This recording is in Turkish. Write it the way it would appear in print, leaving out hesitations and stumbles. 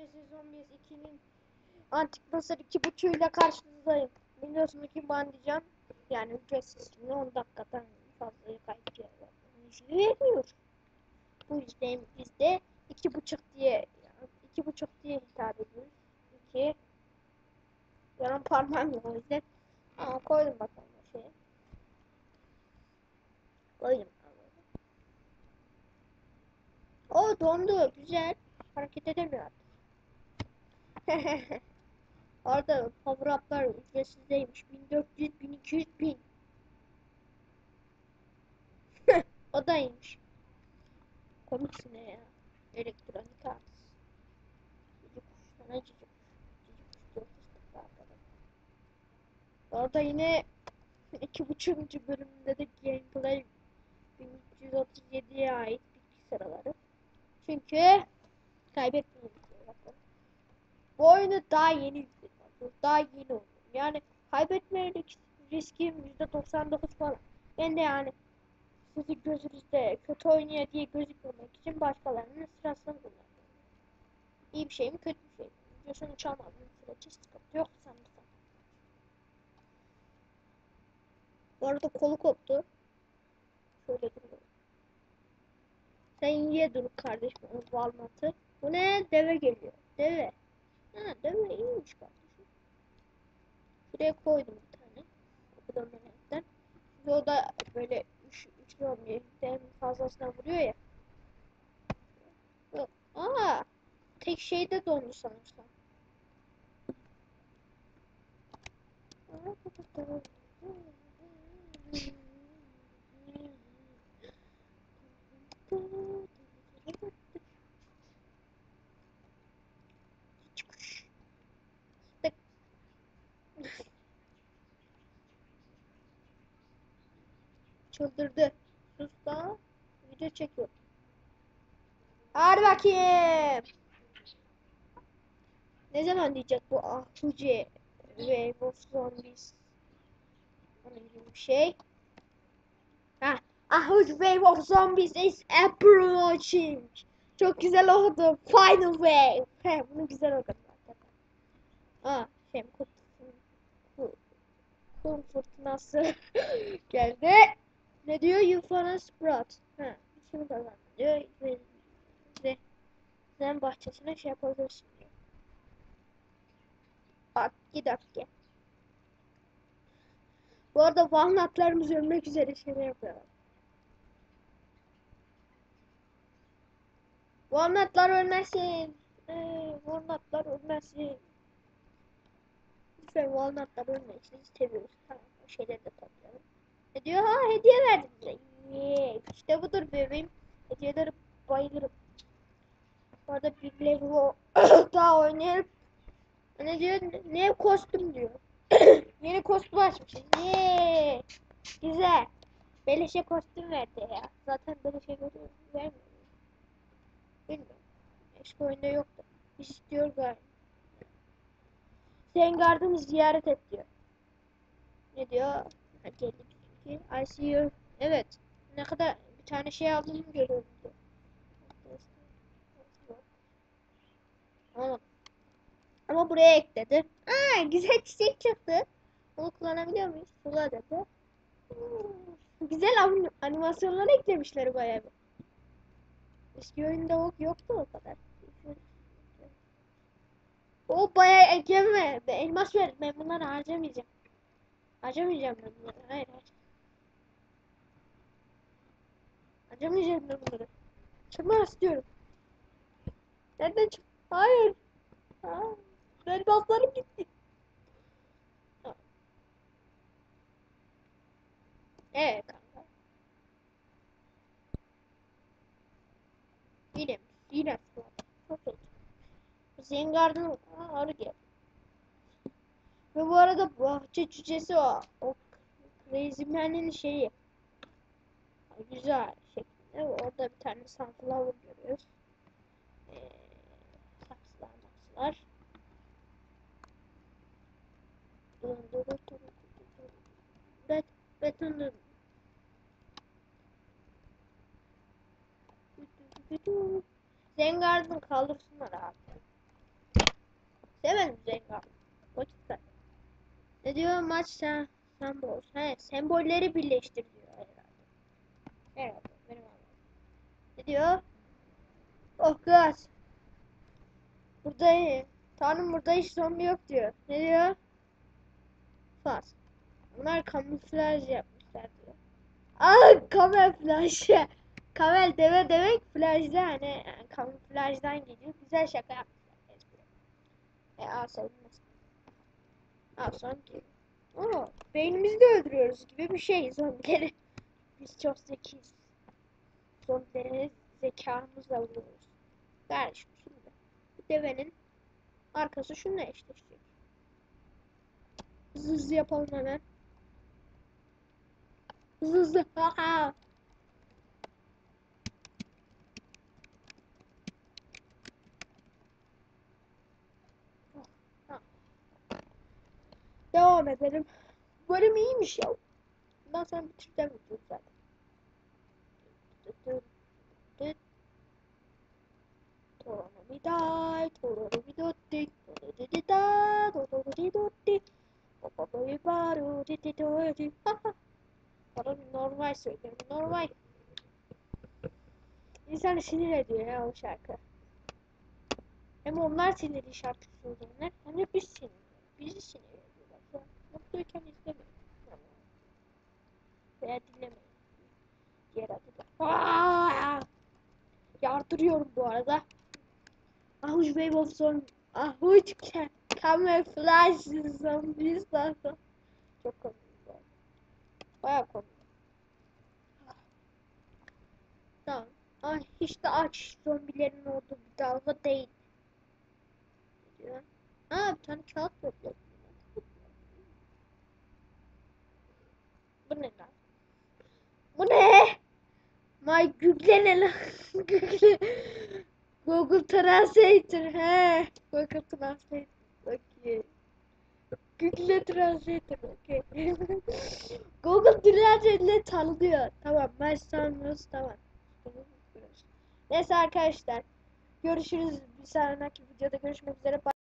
Genesis Zombies 2'nin Antik Mısır 2.5'uyla karşınızdayım. Biliyorsunuz ki Bandican yani ücretsiz 10 dakikadan fazla kayıt vermiyor. Bu yüzden biz de 2.5 diye hitap ediyoruz. 2 yarım parmağım yok o yüzden. Ama koydum bakalım o şeye. Koydum. O dondu güzel. Hareket edemiyor artık. Orada power up'lar ücretsizdeymiş. 1400, 1200, 1000. O da iyiymiş. Komiksin ya. Elektronik arts. Cici kuş sana cici kuş. Cici kuş diyor fıstık. Orada yine 2.5. bölümünde de gameplay 1337'ye ait bilgi sıraları. Çünkü kaybetmeyin diyor bakın. Bu oyunu daha yeni yükledim. Daha yeni oyun. Yani kaybetme riskim %99 falan. Ben de yani sizi gözünüzde kötü oynuyor diye gözükmemek için başkalarının sırasını kullanıyorum. İyi bir şey mi kötü bir şey mi? Videosunu çalmadığım sürece sıkıntı yok sanırsam. Bu arada kolu koptu. Şöyle duruyor. Sen ye dur kardeşim onu valmatı. Bu ne? Deve geliyor. Deve. Ha deve iyiymiş kardeşim. Şuraya koydum bir tane. Kapıdan menekten. Şimdi o da böyle 3 zombi'den fazlasına vuruyor ya. Yok. Aa, tek şeyde dondu sanırsam. Çıldırdı. Sus da video çekiyor. Hadi bakayım. Ne zaman diyecek bu Ahuce ve Wolf Zombies? Onun gibi bir şey. Ha, Ahuce Wave of Zombies is approaching. Çok güzel oldu. Final wave. He, bunu güzel okudum hakikaten. Aa, kum fırtınası geldi. Ne diyor? Yufana Sprout. Ha, şunu kazandı diyor. Ve sen bahçesine şey yapabilirsin diyor. Bak, dakika. Bu arada walnutlarımız ölmek üzere şeyler yapıyorlar. Walnutlar ölmesin. Walnutlar ölmesin. Lütfen walnutlar ölmesin. Seviyoruz. Tamam, o şeyleri de toplayalım. Ne diyor? Ha, hediye verdim bize. Yeah. İşte budur bebeğim. Hediyeleri bayılırım. Bu arada bir level daha oynayıp ne diyor? Ne kostüm diyor. Yeni kostüm açmışız. Yeah. Güzel. Beleşe kostüm verdi ya. Zaten beleşe vermiyor. Bilmiyorum. Eski oyunda yoktu. Biz istiyor galiba. Sengard'ını ziyaret et diyor. Ne diyor? Ha, geldi çünkü. I see you. Evet. Ne kadar bir tane şey aldığımı görüyorum diyor. Ama buraya ekledi. Aa, güzel çiçek çıktı. Onu kullanabiliyor muyuz? Sula dedi. Güzel animasyonlar eklemişler bayağı bir. Eski oyunda yoktu o kadar. O bayağı ekleme. Elmas ver. Ben bunları harcamayacağım. Harcamayacağım ben bunları. Hayır. Harcamayacağım ben bunları. Çıkmak istiyorum. Nereden çık? Hayır. Aa, elmaslarım gitti. Evet kanka. Yine. Çok oldu. Zengar'dan arı geldi. Ve bu arada bahçe cücesi o Crazy Man'in şeyi. Güzel şeklinde. Orada bir tane sunflower görüyoruz. Saksılar maksılar. Beton. Zengar'dan kaldırsınlar abi. Demedim Cenga. Vakit. Ne diyor maç sembol. He, sembolleri birleştir diyor herhalde. Herhalde benim anladım. Ne diyor? Oh gaz. Burada Tanrım burada hiç zombi yok diyor. Ne diyor? Fas. Bunlar kamuflaj yapmışlar diyor. Kamuflaj. Kamel deve demek flajda hani yani kamuflajdan geliyor. Güzel şaka yapmışlar. Savunmasın. Sonra geliyor. Beynimizi de öldürüyoruz gibi bir şey zombileri. Biz çok zekiyiz. Zombileri zekamızla vuruyoruz. Kardeşim şimdi. Bu devenin arkası şununla eşleşecek. Hızlı yapalım hemen. Hızlı. Devam edelim. Bölüm iyiymiş ya. Bundan sonra bitireceğim videoyu zaten. Normal söylüyorum. Normal. İnsanı sinir ediyor ya o şarkı. Hem onlar sinirli şarkı söylüyorlar hem de biz sinirli. Bizi sinir ediyorlar. Mutluyken izlemeyin. Veya dinlemeyin. Diğer adı da. Yardırıyorum bu arada. Ahuç Wave of Zombie. Ahuç Camouflage Zombies zaten. Çok komik bu arada. Bayağı komik. Tamam. Hiç de aç zombilerin olduğu bir dalga değil. Diyor. Bir tane kağıt topladım. Bu ne lan? Bu ne? My Google ne lan? Google. Google Translator. He. Google Translator. Okay. Google Translator. Okay. Google Translator ile tanılıyor. Tamam. Ben sanmıyoruz. Tamam. Neyse arkadaşlar. Görüşürüz. Bir sonraki videoda görüşmek üzere.